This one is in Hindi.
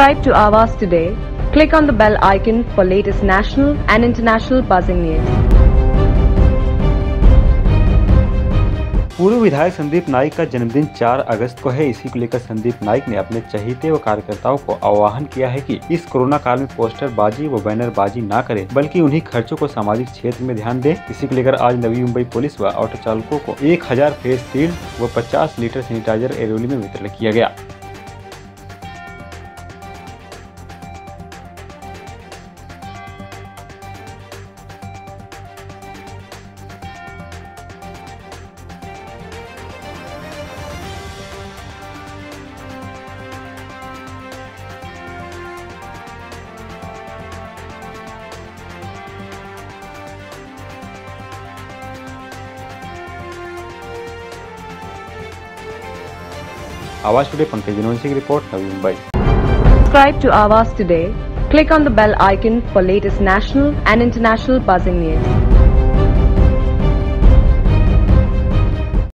Subscribe to Awaaz today. Click on the bell icon for latest national and international buzzing news. पूर्व विधायक संदीप नाइक का जन्मदिन 4 अगस्त को है। इसी को लेकर संदीप नाइक ने अपने चहेते व कार्यकर्ताओं को आह्वान किया है कि इस कोरोना काल में पोस्टरबाजी व बैनरबाजी ना करें, बल्कि उन्हीं खर्चों को सामाजिक क्षेत्र में ध्यान दें। इसी को लेकर आज नवी मुंबई पुलिस व ऑटो चालकों को 1000 फेस शील्ड व 50 लीटर सैनिटाइजर एरोली में वितरण किया गया। आवाज टुडे पंकज जनवंशी की report, Navi Mumbai. Subscribe to Awaaz today. Click on the bell icon for latest national and international buzzing news.